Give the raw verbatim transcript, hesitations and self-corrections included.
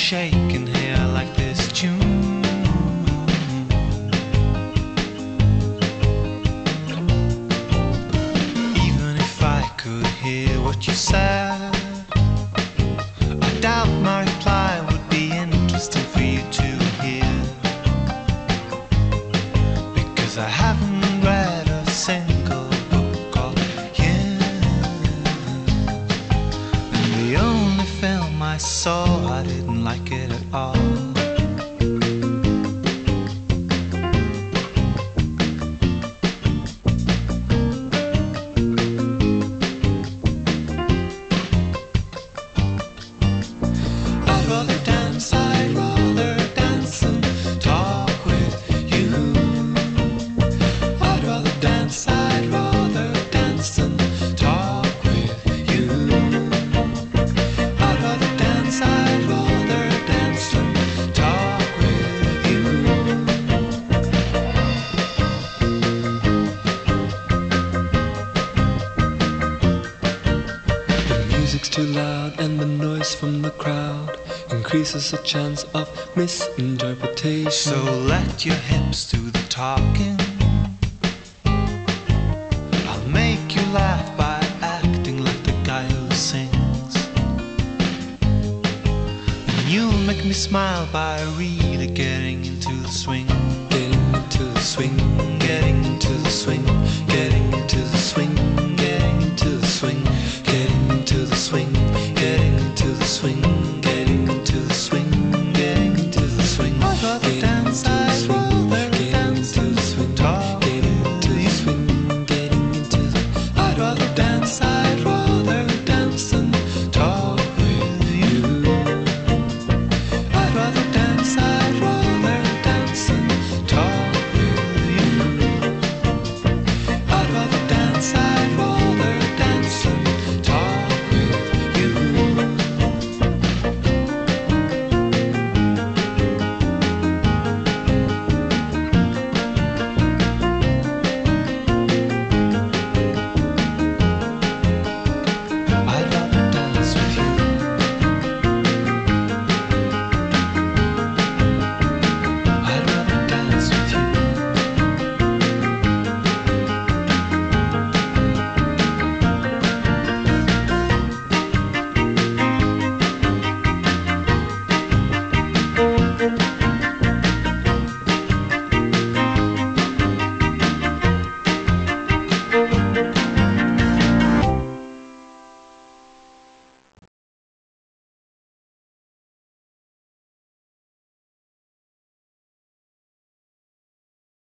shaking here like this tune. Even if I could hear what you said, I doubt my reply would be interesting for you to hear, because I haven't read a single book of yours. And the only film I saw, I didn't like it at all. I'd rather dance, I'd rather dance and talk with you. I'd rather dance, I'd rather dance and talk with you. I'd rather dance, I'd rather dance and talk with you. The music's too loud and the noise from the crowd increases the chance of misinterpretation. So let your hips do the talking. I'll make you laugh by acting like the guy who sings, and you'll make me smile by really getting into the swing. Getting into the swing, getting into the swing, getting into the swing, getting into the swing, getting into the swing, getting into the swing, getting into the swing, getting into the swing. I'd rather dance.